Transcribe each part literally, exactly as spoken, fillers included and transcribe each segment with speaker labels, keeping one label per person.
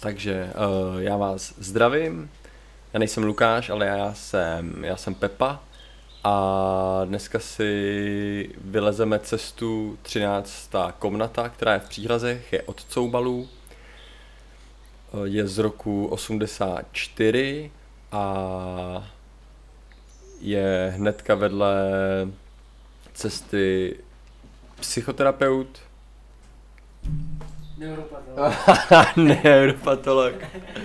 Speaker 1: Takže uh, já vás zdravím, já nejsem Lukáš, ale já jsem, já jsem Pepa a dneska si vylezeme cestu třináctá komnata, která je v Příhrazech, je od Coubalů, je z roku osmdesát čtyři a je hnedka vedle cesty psychoterapeut,
Speaker 2: Neuropatolog.
Speaker 1: neuropatolog.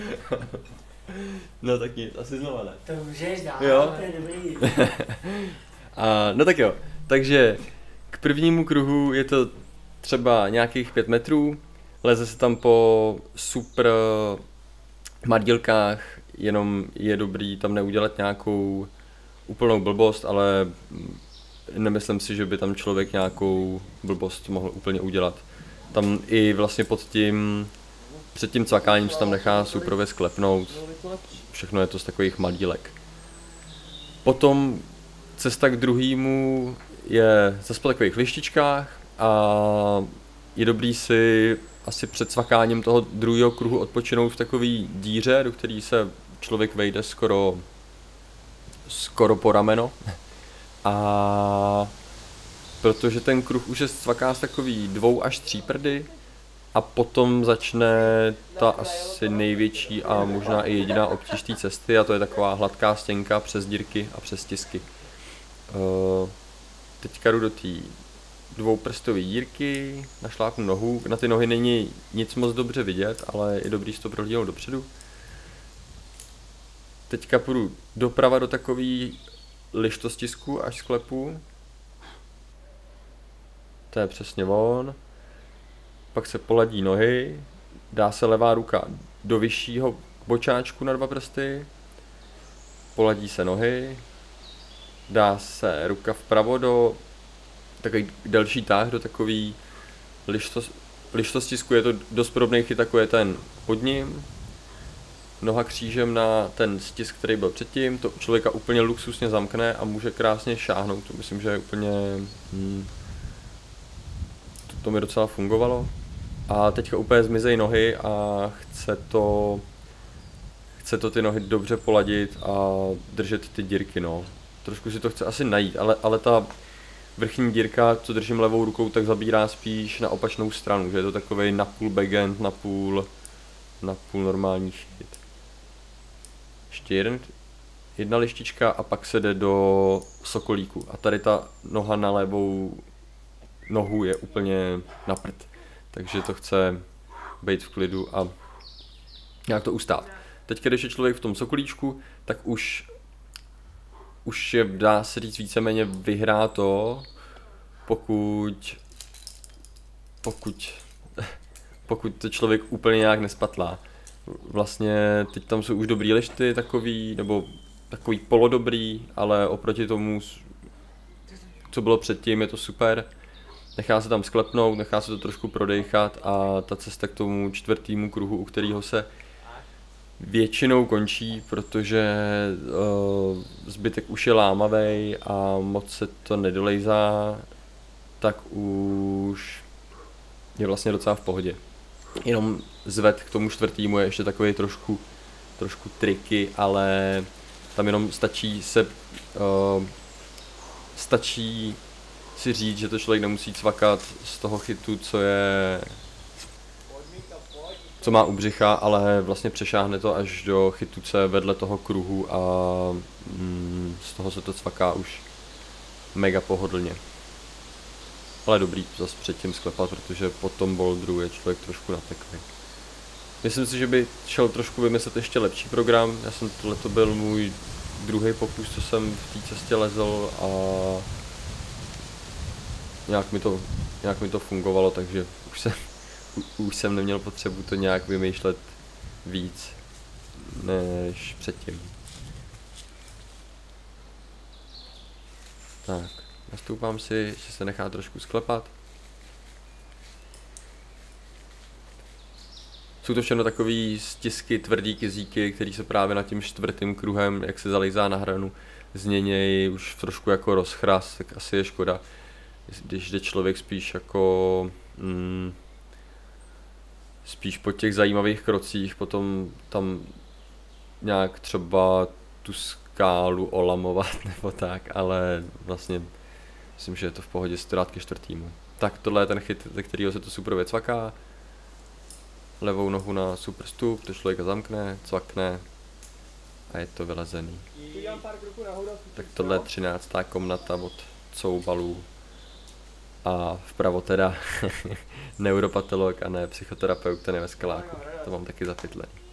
Speaker 1: No tak nic, asi znova ne.
Speaker 2: To můžeš dát,
Speaker 1: Jo.
Speaker 2: to je dobrý.
Speaker 1: A, no tak jo, takže k prvnímu kruhu je to třeba nějakých pět metrů, leze se tam po super madílkách, jenom je dobrý tam neudělat nějakou úplnou blbost, ale nemyslím si, že by tam člověk nějakou blbost mohl úplně udělat. Tam i vlastně pod tím, před tím cvakáním se tam nechá suprově sklepnout, všechno je to z takových madílek. Potom cesta k druhému je zase po takových lištičkách a je dobrý si asi před cvakáním toho druhého kruhu odpočinout v takové díře, do které se člověk vejde skoro, skoro po rameno. A protože ten kruh už je cvaká z takový dvou až tří prdy a potom začne ta asi největší a možná i jediná obtíž té cesty a to je taková hladká stěnka přes dírky a přes tisky. Uh, teďka jdu do té dvouprstové dírky, našlápnu nohu, na ty nohy není nic moc dobře vidět, ale je dobrý si to prohlídnout dopředu. Teďka půjdu doprava do takový lištostisku až sklepu. To je přesně on. Pak se poladí nohy, dá se levá ruka do vyššího bočáčku na dva prsty, poladí se nohy, dá se ruka vpravo do takový delší táh, do takový lištos, lištostisku, je to dost podobný chyt, jako je ten pod ním. Noha křížem na ten stisk, který byl předtím, to člověka úplně luxusně zamkne a může krásně šáhnout, to myslím, že je úplně... Hmm, to, to mi docela fungovalo. A teďka úplně zmizej nohy a chce to, chce to ty nohy dobře poladit a držet ty dírky, no. Trošku si to chce asi najít, ale, ale ta vrchní dírka, co držím levou rukou, tak zabírá spíš na opačnou stranu, že je to takovej napůl backend, napůl, napůl normální chyt. Ještě jeden, jedna lištička a pak se jde do sokolíku a tady ta noha na levou nohu je úplně na prd. Takže to chce být v klidu a nějak to ustát. Teď, když je člověk v tom sokolíčku, tak už, už je, dá se říct, víceméně vyhrá to, pokud, pokud, pokud to člověk úplně nějak nespatlá. Vlastně teď tam jsou už dobrý lišty, takový, nebo takový polodobrý, ale oproti tomu, co bylo předtím, je to super. Nechá se tam sklepnout, nechá se to trošku prodejchat a ta cesta k tomu čtvrtému kruhu, u kterého se většinou končí, protože uh, zbytek už je lámavej a moc se to nedolejzá, tak už je vlastně docela v pohodě. Jenom zved k tomu čtvrtému je ještě takový trošku, trošku triky, ale tam jenom stačí se, uh, stačí si říct, že to člověk nemusí cvakat z toho chytu, co je, co má u břicha, ale vlastně přešáhne to až do chytu, co je vedle toho kruhu a mm, z toho se to cvaká už mega pohodlně. Ale dobrý zase předtím sklepat, protože po tom bouldru je člověk trošku nateklý. Myslím si, že by šel trošku vymyslet ještě lepší program. Já jsem tohleto byl můj druhý pokus, co jsem v té cestě lezl a nějak mi to, nějak mi to fungovalo, takže už jsem, už jsem neměl potřebu to nějak vymýšlet víc než předtím. Tak, nastoupám si, že se nechá trošku sklepat. Jsou to všechno takový stisky, tvrdý kyzíky, který se právě nad tím čtvrtým kruhem, jak se zalejzá na hranu, změnějí už trošku jako rozchrast, tak asi je škoda, když jde člověk spíš jako mm, spíš po těch zajímavých krocích potom tam nějak třeba tu skálu olamovat nebo tak, ale vlastně myslím, že je to v pohodě si to dát ke čtvrtýmu. Tak tohle je ten chyt, ze kterého se to super cvaká. Levou nohu na super stup, to člověka zamkne, cvakne a je to vylezený. Tak tohle je třináctá komnata od coubalů. A vpravo teda neuropatolog a ne psychoterapeut, ten je ve skaláku. To mám taky zapytlený.